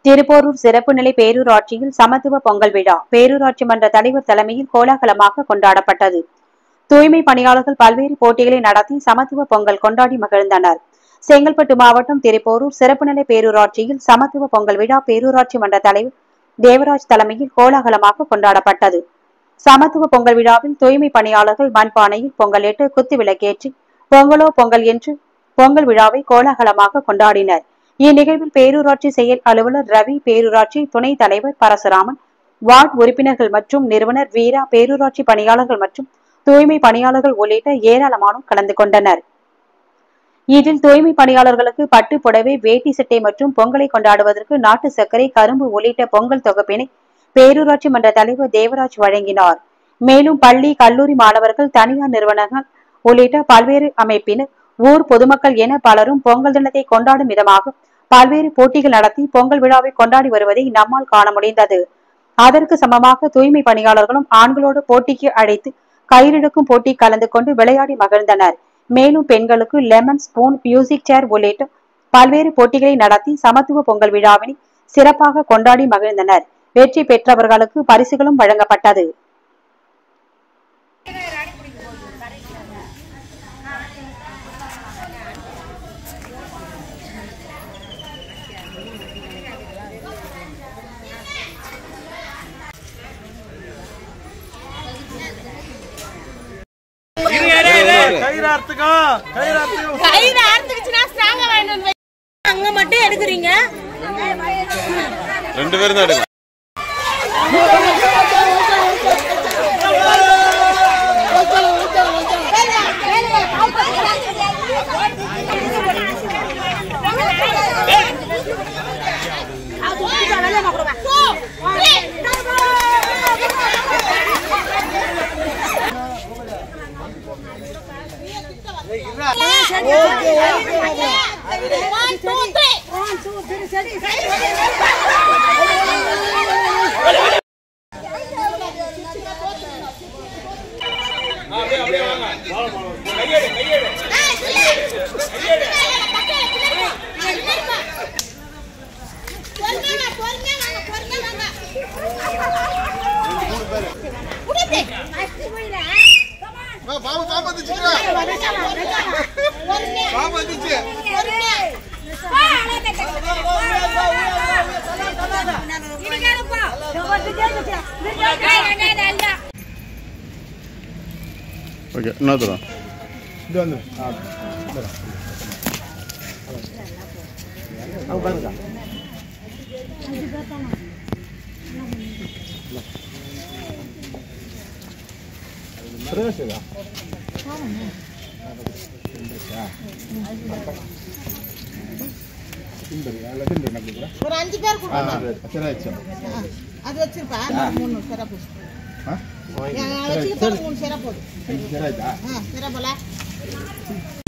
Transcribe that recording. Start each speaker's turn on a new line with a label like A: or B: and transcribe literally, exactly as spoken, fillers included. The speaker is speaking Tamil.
A: திருப்போரூர் சிறப்பு நிலை பேரூராட்சியில் சமத்துவ பொங்கல் விழா பேரூராட்சி மன்ற தலைவர் தலைமையில் கோலாகலமாக கொண்டாடப்பட்டது. தூய்மை பணியாளர்கள் பல்வேறு போட்டிகளை நடத்தி சமத்துவ பொங்கல் கொண்டாடி மகிழ்ந்தனர். செங்கல்பட்டு மாவட்டம் திருப்போரூர் சிறப்பு நிலை பேரூராட்சியில் சமத்துவ பொங்கல் விழா பேரூராட்சி மன்ற தலைவர் தேவராஜ் தலைமையில் கோலாகலமாக கொண்டாடப்பட்டது. சமத்துவ பொங்கல் விழாவில் தூய்மை பணியாளர்கள் மண்பானையில் பொங்கலிட்டு குத்து விளக்கேற்றி பொங்கலோ பொங்கல் என்று பொங்கல் விழாவை கோலாகலமாக கொண்டாடினர். இந்நிகழ்வில் பேரூராட்சி செயல் அலுவலர் ரவி, பேரூராட்சி துணைத் தலைவர் பரசுராமன், வார்டு உறுப்பினர்கள் மற்றும் நிறுவனர் வீரா, பேரூராட்சி பணியாளர்கள் மற்றும் தூய்மை பணியாளர்கள் உள்ளிட்ட ஏராளமானோர் கலந்து கொண்டனர். இதில் தூய்மை பணியாளர்களுக்கு பட்டு புடவை, வேட்டி சட்டை மற்றும் பொங்கலை கொண்டாடுவதற்கு நாட்டு சர்க்கரை, கரும்பு உள்ளிட்ட பொங்கல் தொகுப்பினை பேரூராட்சி மன்ற தலைவர் தேவராஜ் வழங்கினார். மேலும் பள்ளி, கல்லூரி மாணவர்கள், தனியார் நிறுவனங்கள் உள்ளிட்ட பல்வேறு அமைப்பினர், ஊர் பொதுமக்கள் என பலரும் பொங்கல் தினத்தை கொண்டாடும் விதமாக பல்வேறு போட்டிகள் நடத்தி பொங்கல் விழாவை கொண்டாடி வருவதை நம்மால் காண முடிந்தது. அதற்கு சமமாக தூய்மை பணியாளர்களும் ஆண்களோடு போட்டிக்கு அழைத்து கயிறெடுக்கும் போட்டி கலந்து கொண்டு விளையாடி மகிழ்ந்தனர். மேலும் பெண்களுக்கு லெமன் ஸ்பூன், மியூசிக் சேர் உள்ளிட்ட பல்வேறு போட்டிகளை நடத்தி சமத்துவ பொங்கல் விழாவினை சிறப்பாக கொண்டாடி மகிழ்ந்தனர். வெற்றி பெற்றவர்களுக்கு பரிசுகளும் வழங்கப்பட்டது.
B: அங்க மட்டும் எடுக்கிறீங்க,
C: ரெண்டு பேரும் தான் எடுங்க. ஓகே, என்ன தரோம்?
D: இது வந்து பாருங்க
B: ஒரு அஞ்சு பேர் அது வச்சிருப்பா. மூணு சிறப்பு மூணு சிறப்பு சிறப்பு போல